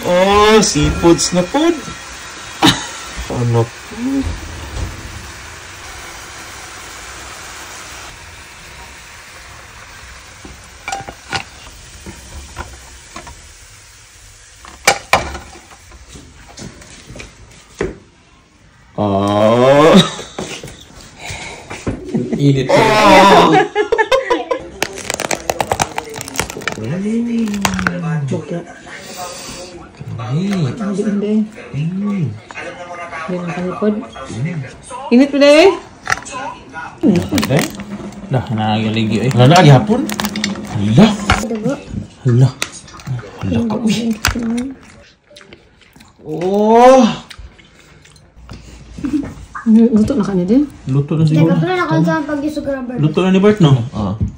Oh, seafoods na food. Ano po? Oh. Init. Oh. Init pa deh. Dah, nagaligyo eh. Hala, gihapon. Hala. Hala. Hala ka, uy. Oh. Luto na kanya din. Luto na siguro. Teka, pala na kansan pag-isugar ang Luto na ni Bart, no? Ah.